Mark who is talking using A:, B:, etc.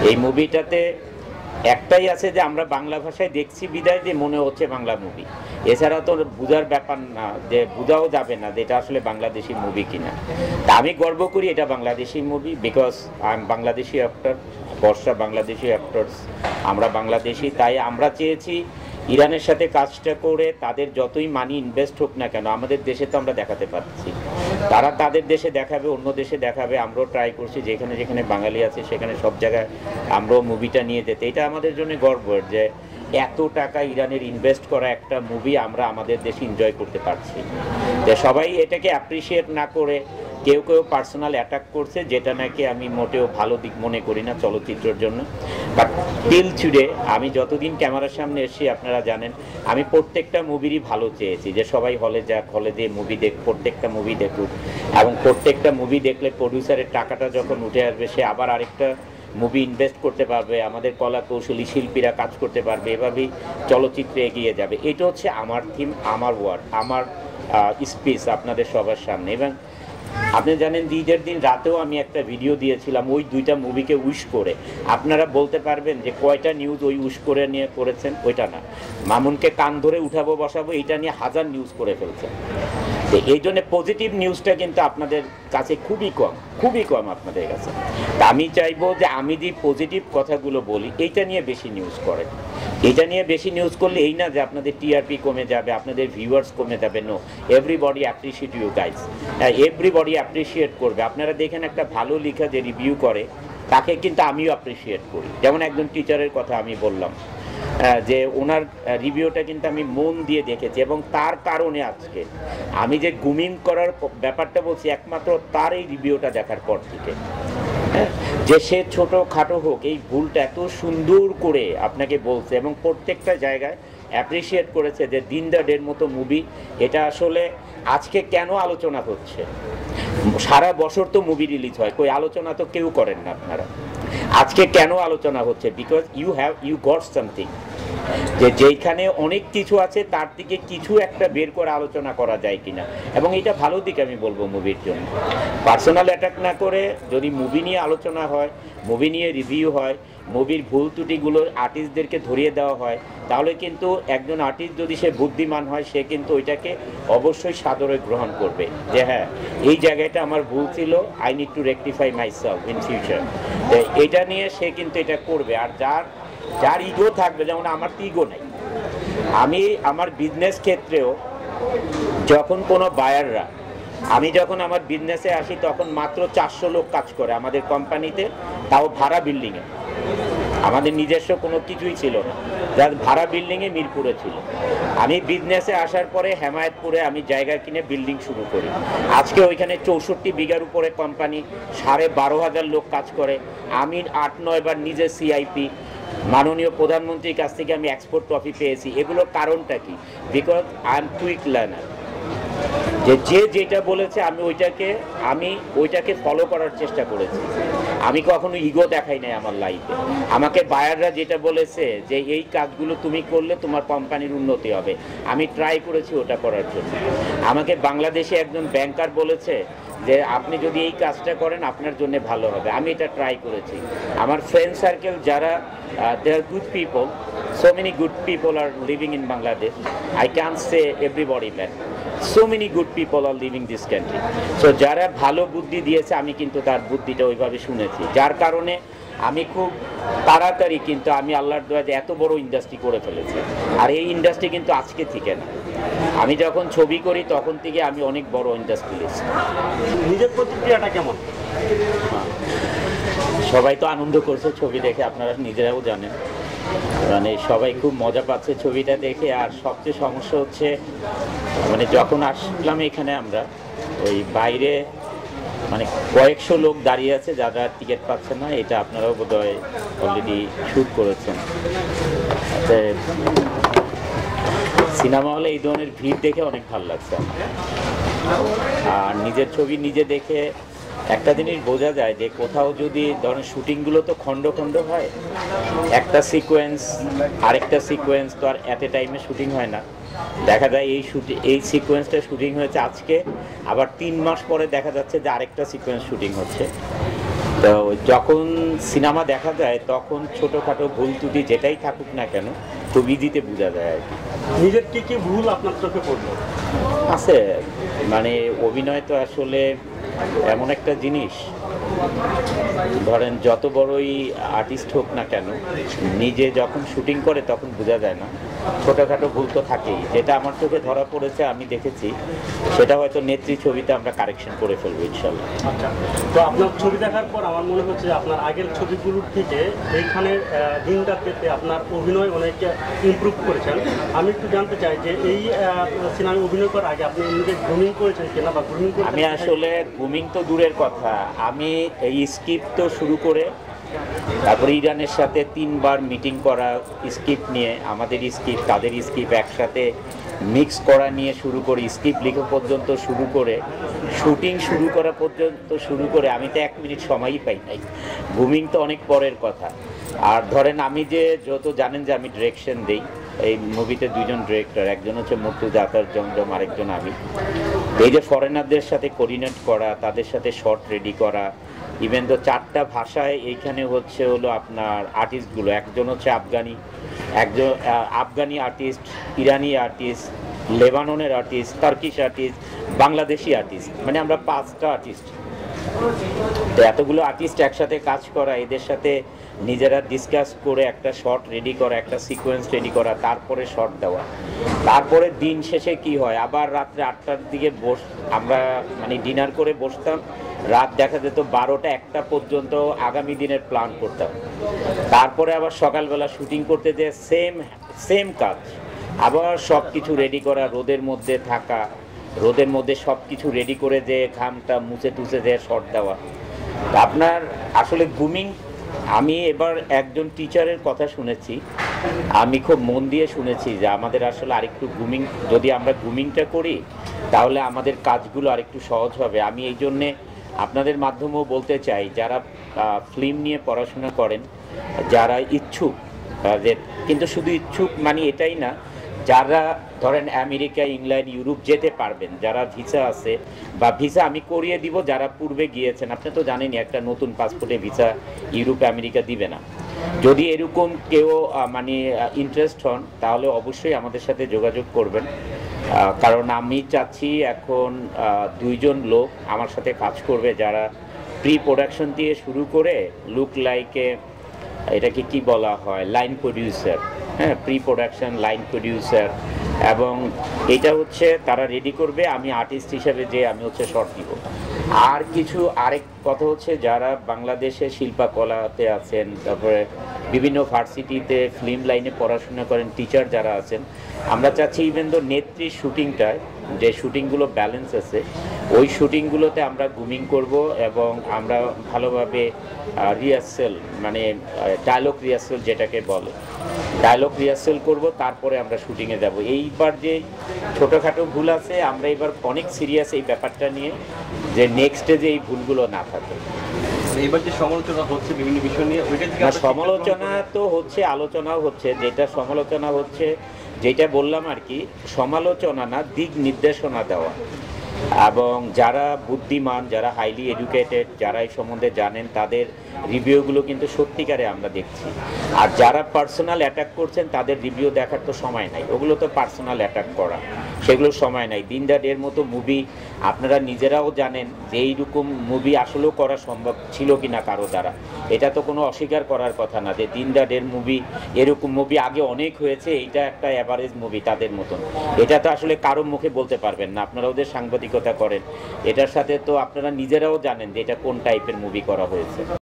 A: এই মুভিটাতে একটাই আছে যে আমরা বাংলা ভাষায় দেখছি বিদায় দিয়ে মনে হচ্ছে বাংলা মুভি, এছাড়া তো বোঝার ব্যাপার না, যে বোঝাও যাবে না যে এটা আসলে বাংলাদেশি মুভি কিনা। তা আমি গর্ব করি এটা Bangladeshi movie, because I am Bangladeshi actor, Barsha Bangladeshi actors, আমরা বাংলাদেশি। তাই আমরা চেয়েছি ইরানের সাথে কাজটা করে তাদের যতই মানি ইনভেস্ট হোক না কেন আমাদের দেশে তো আমরা দেখাতে পারছি, তারা তাদের দেশে দেখাবে, অন্য দেশে দেখাবে। আমরাও ট্রাই করছি যেখানে যেখানে বাঙালি আছে সেখানে সব জায়গায় আমরাও মুভিটা নিয়ে যেতে। এটা আমাদের জন্য গর্ব যে এত টাকা ইরানের ইনভেস্ট করা একটা মুভি আমরা আমাদের দেশে এনজয় করতে পারছি। যে সবাই এটাকে অ্যাপ্রিসিয়েট না করে কেউ কেউ পার্সোনাল অ্যাটাক করছে, যেটা নাকি আমি মোটেও ভালো দিক মনে করি না চলচ্চিত্রের জন্য। বাট টিল টুডে আমি যতদিন ক্যামেরার সামনে এসেছি আপনারা জানেন আমি প্রত্যেকটা মুভিরই ভালো চেয়েছি, যে সবাই হলে যাক, হলে দিয়ে মুভি প্রত্যেকটা মুভি দেখুক, এবং প্রত্যেকটা মুভি দেখলে প্রডিউসারের টাকাটা যখন উঠে আসবে সে আবার আরেকটা মুভি ইনভেস্ট করতে পারবে, আমাদের কলা কৌশলী শিল্পীরা কাজ করতে পারবে, এভাবেই চলচ্চিত্রে এগিয়ে যাবে। এটা হচ্ছে আমার থিম, আমার ওয়ার্ড, আমার স্পিচ আপনাদের সবার সামনে। এবং আপনি জানেন ঈদের দিন রাতেও আমি একটা ভিডিও দিয়েছিলাম ওই দুইটা মুভিকে উইশ করে। আপনারা বলতে পারবেন যে কয়টা নিউজ ওই উইশ করে নিয়ে করেছেন? ওইটা না, মামুনকে কান ধরে উঠাবো বসাবো এইটা নিয়ে 1000 নিউজ করে ফেলছেন। তো এই জন্য পজিটিভ নিউজটা কিন্তু আপনাদের কাছে খুবই কম আপনাদের কাছে। তা আমি চাইবো যে আমি যে পজিটিভ কথাগুলো বলি এইটা নিয়ে বেশি নিউজ করেন। এটা নিয়ে বেশি নিউজ করলে এই না যে আপনাদের টিআরপি কমে যাবে, আপনাদের ভিউয়ার্স কমে যাবে। No, everybody appreciate you guys, everybody appreciate করবে। আপনারা দেখেন একটা ভালো লেখা যে রিভিউ করে তাকে কিন্তু আমিও অ্যাপ্রিশিয়েট করি। যেমন একজন টিচারের কথা আমি বললাম যে ওনার রিভিউটা কিন্তু আমি মন দিয়ে দেখেছি, এবং তার কারণে আজকে আমি যে গুমিং করার ব্যাপারটা বলছি একমাত্র তার এই রিভিউটা দেখার পর থেকে, যে সে ছোট খাটো হোক এই ভুলটা এত সুন্দর করে আপনাকে বলছে এবং প্রত্যেকটা জায়গায় অ্যাপ্রিসিয়েট করেছে যে দিন দ্য ডের মতো মুভি। এটা আসলে আজকে কেন আলোচনা হচ্ছে? সারা বছর তো মুভি রিলিজ হয়, কই আলোচনা তো কেউ করেন না আপনারা। আজকে কেন আলোচনা হচ্ছে? বিকজ ইউ গট সামথিং, যে যেইখানে অনেক কিছু আছে তার থেকে কিছু একটা বের করে আলোচনা করা যায় কিনা, এবং এটা ভালো দিক আমি বলবো মুভির জন্য। পার্সোনাল অ্যাটাক না করে যদি মুভি নিয়ে আলোচনা হয়, মুভি নিয়ে রিভিউ হয়, মুভির ভুল ত্রুটিগুলো আর্টিস্টদেরকে ধরিয়ে দেওয়া হয়, তাহলে কিন্তু একজন আর্টিস্ট যদি সে বুদ্ধিমান হয় সে কিন্তু ওইটাকে অবশ্যই সাদরে গ্রহণ করবে, যে হ্যাঁ এই জায়গাটা আমার ভুল ছিল, I need to rectify myself in future. এটা নিয়ে সে কিন্তু এটা করবে। আর যার ইগো থাকবে, যেমন আমার তো ইগো নাই, আমি আমার বিজনেস ক্ষেত্রেও যখন কোনো বায়াররা, আমি যখন আমার বিজনেসে আসি তখন মাত্র 400 লোক কাজ করে আমাদের কোম্পানিতে, তাও ভাড়া বিল্ডিংয়ে, আমাদের নিজস্ব কোনো কিছুই ছিল না, যার ভাড়া বিল্ডিংয়ে মিরপুরে ছিল। আমি বিজনেসে আসার পরে হেমায়েতপুরে আমি জায়গা কিনে বিল্ডিং শুরু করি। আজকে ওইখানে 64 বিঘার উপরে কোম্পানি, 12,500 লোক কাজ করে। আমি 8-9 বার নিজে সিআইপি, মাননীয় প্রধানমন্ত্রীর কাছ থেকে আমি এক্সপোর্ট ট্রফি পেয়েছি। এগুলোর কারণটা কি? Because I am quick learner, যে যেটা বলেছে আমি ওইটাকে ফলো করার চেষ্টা করেছি। আমি কখনো ইগো দেখাই নাই আমার লাইফে। আমাকে বায়াররা যেটা বলেছে যে এই কাজগুলো তুমি করলে তোমার কোম্পানির উন্নতি হবে, আমি ট্রাই করেছি ওটা করার জন্য। আমাকে বাংলাদেশে একজন ব্যাংকার বলেছে যে আপনি যদি এই কাজটা করেন আপনার জন্য ভালো হবে, আমি এটা ট্রাই করেছি। আমার ফ্রেন্ড সার্কেল যারা, they are good people, so many good people are living in Bangladesh. I can't say everybody bad. So many good people are living this country. So যারা ভালো বুদ্ধি দিয়েছে আমি কিন্তু তার বুদ্ধিটা ওইভাবে শুনেছি, যার কারণে আমি খুব তাড়াতাড়ি কিন্তু আমি আল্লাহর দোয়া যে এত বড় ইন্ডাস্ট্রি করে ফেলেছি। আর এই ইন্ডাস্ট্রি কিন্তু আজকে থেকে না, আমি যখন ছবি করি তখন থেকে আমি অনেক বড় ইন্ডাস্ট্রিয়ালিস্ট।
B: নিজের প্রতিক্রিয়াটা কেমন?
A: সবাই তো আনন্দ করছে ছবি দেখে, আপনারা নিজেরাও জানেন, মানে সবাই খুব মজা পাচ্ছে ছবিটা দেখে। আর সবচেয়ে সমস্যা হচ্ছে মানে যখন আসলাম এখানে আমরা ওই বাইরে মানে কয়েকশো লোক দাঁড়িয়ে আছে যারা টিকিট পাচ্ছে না, এটা আপনারাও বোধহয় অলরেডি শ্যুট করেছেন। সিনেমা হলে এই ধরনের ভিড় দেখে অনেক ভালো লাগছে আমার। আর নিজের ছবি নিজে দেখে একটা জিনিস বোঝা যায় যে কোথাও যদি ধরেন শুটিংগুলো তো খণ্ড খণ্ড হয়, একটা সিকোয়েন্স আরেকটা সিকোয়েন্স তো আর এট এ টাইমে শুটিং হয় না। দেখা যায় এই সিকোয়েন্সটা শুটিং হয়েছে আজকে, আবার 3 মাস পরে দেখা যাচ্ছে যে আরেকটা সিকোয়েন্স শুটিং হচ্ছে। তো যখন সিনেমা দেখা যায় তখন ছোটোখাটো ভুল ত্রুটি যেটাই থাকুক না কেন খুব ইজিতে বোঝা যায় আর কি।
B: নিজের কি কি ভুল আপনার চোখে পড়লো?
A: আছে, মানে অভিনয় তো আসলে এমন একটা জিনিস, ধরেন যত বড়ই আর্টিস্ট হোক না কেন নিজে যখন শুটিং করে তখন বোঝা যায় না, ছোটোখাটো ভুল তো থাকেই। যেটা আমার চোখে ধরা পড়েছে, আমি দেখেছি, সেটা হয়তো নেত্রী ছবিতে আমরা কারেকশন করে ফেলবো ইনশাল্লাহ।
B: আচ্ছা, তো আপনার ছবি দেখার পর আমার মনে হচ্ছে যে আপনার আগের ছবিগুলোর থেকে এইখানে দিনটা পেতে আপনার অভিনয় অনেক ইমপ্রুভ করেছেন। আমি একটু জানতে চাই যে এই সিনেমায় অভিনয় করার আগে আপনি নিজে গ্রুমিং করেছেন কিনা, বা গ্রুমিং করেছেন?
A: আমি আসলে গ্রুমিং তো দূরের কথা, আমি এই স্ক্রিপ্ট তো শুরু করে তারপরে ইরানের সাথে 3বার মিটিং করা, স্ক্রিপ্ট নিয়ে, আমাদের স্ক্রিপ্ট তাদের স্ক্রিপ্ট একসাথে মিক্স করা নিয়ে শুরু করে, স্ক্রিপ্ট লেখা পর্যন্ত শুরু করে, শুটিং শুরু করা পর্যন্ত শুরু করে, আমি তো 1 মিনিট সময়ই পাই নাই। গ্রুমিং তো অনেক পরের কথা। আর ধরেন আমি যে যত জানেন যে আমি ডিরেকশন দেই, এই মুভিতে 2জন ডিরেক্টর, একজন হচ্ছে মর্তুজা আতার জমজম, আরেকজন আমি। এই যে ফরেনারদের সাথে কোঅর্ডিনেট করা, তাদের সাথে শর্ট রেডি করা, ইভেন তো 4টা ভাষায় এইখানে হলো আপনার আর্টিস্টগুলো, একজন হচ্ছে একজন আফগানি আর্টিস্ট, ইরানি আর্টিস্ট, লেবাননের artist, Turkish artist, Bangladeshi artist, মানে আমরা 5টা আর্টিস্ট। তো এতগুলো আর্টিস্ট একসাথে কাজ করা, এদের সাথে নিজেরা ডিসকাস করে একটা শর্ট রেডি করা, একটা সিকোয়েন্স রেডি করা, তারপরে শর্ট দেওয়া। তারপরে দিন শেষে কি হয়, আবার রাত্রে 8টার দিকে আমরা মানে ডিনার করে বসতাম, রাত দেখা যেত 12টা 1টা পর্যন্ত আগামী দিনের প্ল্যান করতাম। তারপরে আবার সকালবেলা শুটিং করতে যে সেম কাজ, আবার সব কিছু রেডি করা, রোদের মধ্যে থাকা, রোদের মধ্যে সব কিছু রেডি করে যে ঘামটা মুছে টুছে যে শর্ট দেওয়া। আপনার আসলে গ্রুমিং, আমি এবার একজন টিচারের কথা শুনেছি, আমি খুব মন দিয়ে শুনেছি যে আমাদের আসলে আরেকটু গ্রুমিং, যদি আমরা গ্রুমিংটা করি তাহলে আমাদের কাজগুলো আরেকটু সহজ হবে। আমি এই জন্যে আপনাদের মাধ্যমেও বলতে চাই, যারা ফিল্ম নিয়ে পড়াশোনা করেন, যারা ইচ্ছুক, যে কিন্তু শুধু ইচ্ছুক মানে এটাই না, যারা ধরেন আমেরিকা, ইংল্যান্ড, ইউরোপ যেতে পারবেন, যারা ভিসা আছে বা ভিসা আমি করিয়ে দিব, যারা পূর্বে গিয়েছেন, আপনি তো জানেনই একটা নতুন পাসপোর্টে ভিসা ইউরোপ আমেরিকা দিবে না। যদি এরকম কেউ মানে ইন্টারেস্ট হন তাহলে অবশ্যই আমাদের সাথে যোগাযোগ করবেন, কারণ আমি চাচ্ছি এখন 2জন লোক আমার সাথে কাজ করবে, যারা প্রি প্রোডাকশন দিয়ে শুরু করে লুক লাইকে, এটাকে কি বলা হয়, লাইন প্রডিউসার, হ্যাঁ, প্রি প্রোডাকশন, লাইন প্রডিউসার, এবং এটা হচ্ছে তারা রেডি করবে, আমি আর্টিস্ট হিসেবে যে আমি হচ্ছে শর্ট দিব। আর কিছু আরেক কথা হচ্ছে, যারা বাংলাদেশে শিল্পকলাতে আছেন, তারপরে বিভিন্ন ভার্সিটিতে ফিল্ম লাইনে পড়াশোনা করেন, টিচার যারা আছেন, আমরা চাচ্ছি ইভেন তো নেত্রীর শুটিংটায় যে শুটিংগুলো ব্যালেন্স আছে, ওই শুটিংগুলোতে আমরা গ্রুমিং করব এবং আমরা ভালোভাবে রিহার্সেল, মানে ডায়লগ রিহার্সেল যেটাকে বলে, ডায়লগ রিহার্সেল করব, তারপরে আমরা শুটিংয়ে যাব। এইবার যে ছোটোখাটো ভুল আছে, আমরা এবার অনেক সিরিয়াস এই ব্যাপারটা নিয়ে, যে নেক্সটে যে এই ভুলগুলো না থাকে।
B: এবার যে সমালোচনা হচ্ছে বিভিন্ন বিষয় নিয়ে,
A: সমালোচনা তো হচ্ছে, আলোচনাও হচ্ছে। যেটা সমালোচনা হচ্ছে, যেটা বললাম আর কি, সমালোচনা না, দিক নির্দেশনা দেওয়া, এবং যারা বুদ্ধিমান, যারা হাইলি এডুকেটেড, যারা এই সম্বন্ধে জানেন, তাদের রিভিউগুলো কিন্তু সত্যিকারে আমরা দেখছি। আর যারা পার্সোনাল অ্যাটাক করছেন তাদের রিভিউ দেখার তো সময় নাই, ওগুলো তো পার্সোনাল অ্যাটাক করা, সেগুলোর সময় নাই। দিন দা ডের মতো মুভি আপনারা নিজেরাও জানেন যে এইরকম মুভি আসলেও করা সম্ভব ছিল কি না কারো দ্বারা, এটা তো কোনো অস্বীকার করার কথা না, যে দিন দা ডের মুভি, এরকম মুভি আগে অনেক হয়েছে, এইটা একটা অ্যাভারেজ মুভি তাদের মতন। এটা তো আসলে কারো মুখে বলতে পারবেন না, আপনারা ওদের সাংবাদিকতা করেন, এটার সাথে তো আপনারা নিজেরাও জানেন যে এটা কোন টাইপের মুভি করা হয়েছে।